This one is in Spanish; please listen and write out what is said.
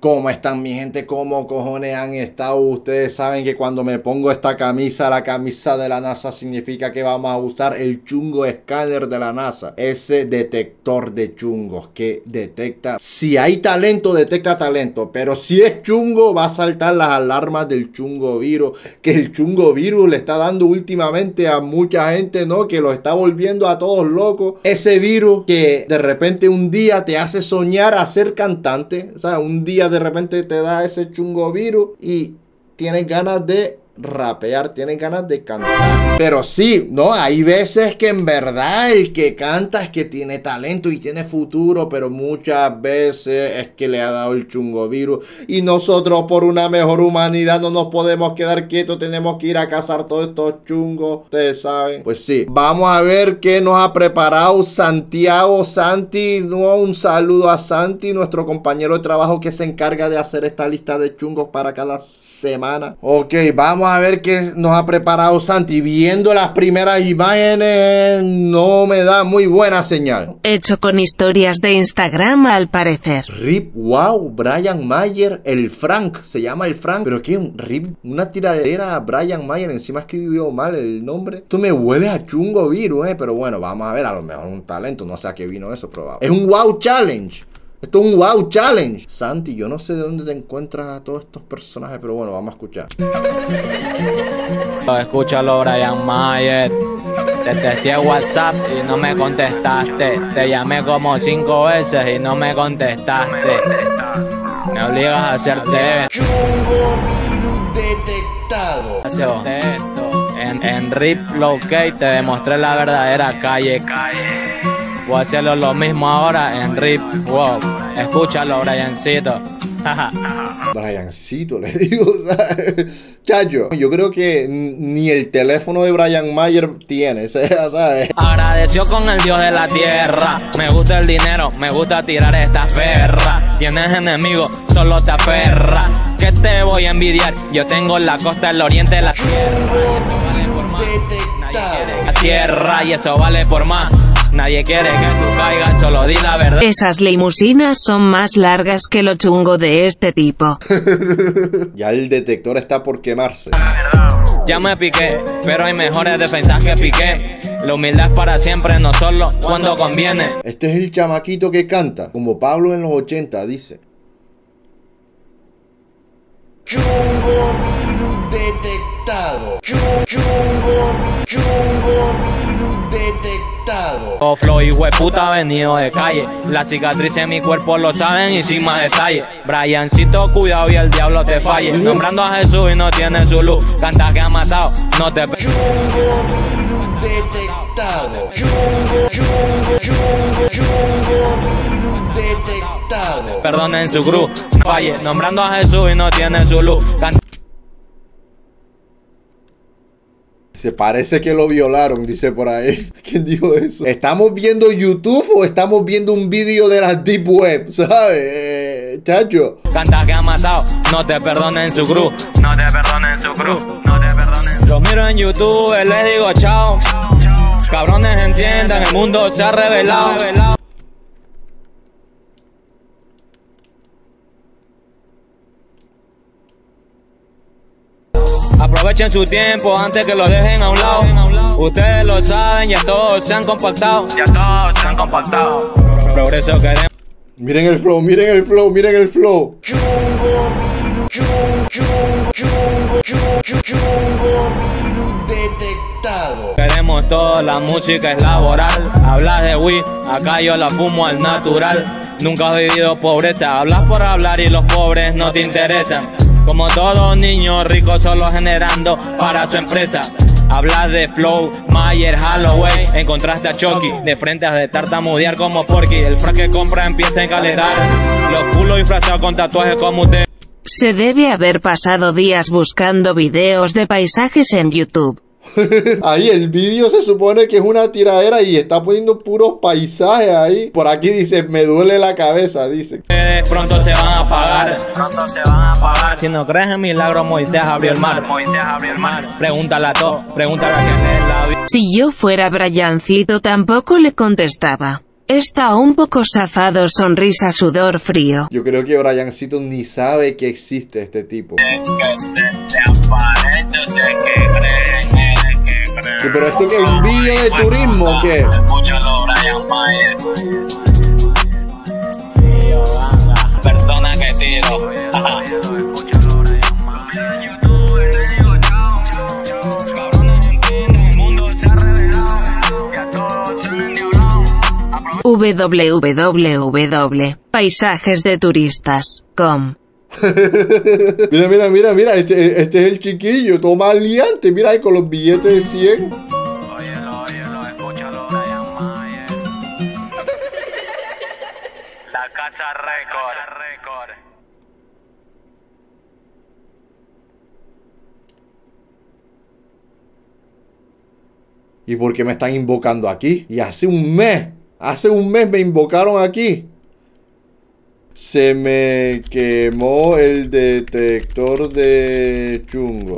¿Cómo están mi gente? ¿Cómo cojones han estado? Ustedes saben que cuando me pongo esta camisa, la camisa de la NASA, significa que vamos a usar el chungo escáner de la NASA. Ese detector de chungos que detecta, si hay talento, detecta talento. Pero si es chungo, va a saltar las alarmas del chungo virus. Que el chungo virus le está dando últimamente a mucha gente, ¿no? Que lo está volviendo a todos locos. Ese virus que de repente un día te hace soñar a ser cantante. O sea, un día de repente te da ese chungo virus y tienes ganas de rapear, tienes ganas de cantar. Pero sí, no, hay veces que en verdad el que canta es que tiene talento y tiene futuro, pero muchas veces es que le ha dado el chungo virus. Y nosotros, por una mejor humanidad, no nos podemos quedar quietos, tenemos que ir a cazar todos estos chungos, ustedes saben. Pues sí, vamos a ver qué nos ha preparado Santiago. Santi, no, un saludo a Santi, nuestro compañero de trabajo que se encarga de hacer esta lista de chungos para cada semana. Ok, vamos a ver qué nos ha preparado Santi. Viendo las primeras imágenes, no me da muy buena señal. Hecho con historias de Instagram al parecer. Rip, wow, Brian Mayer, el Frank, se llama el Frank. Pero que un Rip, una tiradera a Brian Mayer, encima escribió mal el nombre. Esto me huele a chungo virus, pero bueno, vamos a ver, a lo mejor un talento, no sé a qué vino eso, probable. Es un wow challenge. Esto es un wow challenge. Santi, yo no sé de dónde te encuentras a todos estos personajes, pero bueno, vamos a escuchar. Escúchalo, Brian Mayer. Te testé WhatsApp y no me contestaste. Te llamé como 5 veces y no me contestaste. Me obligas a hacerte Chungo virus detectado. En Rip Locate te demostré la verdadera calle. Voy a hacerlo lo mismo ahora en Rip. Wow, escúchalo, Briancito. Briancito, le digo, chacho, yo creo que ni el teléfono de Brian Mayer tiene, ¿sabes? Agradeció con el Dios de la tierra. Me gusta el dinero, me gusta tirar esta perra. Tienes enemigos, solo te aferra. ¿Qué te voy a envidiar? Yo tengo la costa, el oriente, la tierra, y eso vale por más. Nadie quiere que tú caigas, solo di la verdad. Esas limusinas son más largas que lo chungo de este tipo. Ya el detector está por quemarse. Ya me piqué, pero hay mejores defensas que Piqué. La humildad es para siempre, no solo cuando conviene. Este es el chamaquito que canta, como Pablo en los 80, dice. Chungo virus detectado. Chungo virus detectado. Oh, flow y hueputa venido de calle. La cicatriz en mi cuerpo lo saben y sin más detalle. Briancito, cuidado y el diablo te falle. Nombrando a Jesús y no tiene su luz. Canta que ha matado, no te Chungo virus detectado. Chungo virus detectado. perdonen su cruz. Falle, nombrando a Jesús y no tiene su luz. Se parece que lo violaron, dice por ahí. ¿Quién dijo eso? ¿Estamos viendo YouTube o estamos viendo un vídeo de la Deep Web? ¿Sabes? Chacho. Canta que ha matado, no te perdonen su cruz. No te perdonen su cruz, no te perdonen. Lo miro en YouTube, les digo chao. Cabrones entiendan, el mundo se ha revelado. Aprovechen su tiempo antes que lo dejen a un lado. Ustedes lo saben, ya todos se han compactado. Progreso queremos. Miren el flow, miren el flow, miren el flow. Chungo virus detectado. Queremos todo, la música es laboral. Hablas de weed, acá yo la fumo al natural. Nunca has vivido pobreza, hablas por hablar y los pobres no te interesan. Como todo niño rico solo generando para su empresa. Hablas de Flow, Mayer, Holloway. Encontraste a Chucky, de frente a de tartamudear como Porky. El frac que compra empieza a encalentar. Los culos disfrazados con tatuajes como usted. Se debe haber pasado días buscando videos de paisajes en YouTube. Ahí el vídeo se supone que es una tiradera y está poniendo puros paisajes ahí. Por aquí dice, me duele la cabeza, dice. Pronto se van a apagar. Si no crees en milagros, Moisés abrió el mar. Pregúntale a todos, pregúntale a quien es la vida. Si yo fuera Briancito tampoco le contestaba. Está un poco zafado, sonrisa, sudor, frío. Yo creo que Briancito ni sabe que existe este tipo. Sí, pero esto que es un vídeo de turismo, ¿o qué? Persona que tiro. www.paisajesdeturistas.com. Mira, este es el chiquillo, toma aliante, mira ahí con los billetes de 100. Óyelo, escúchalo, Brian Mayer. La Casa Record. ¿Y por qué me están invocando aquí? Y hace un mes me invocaron aquí. Se me quemó el detector de chungo.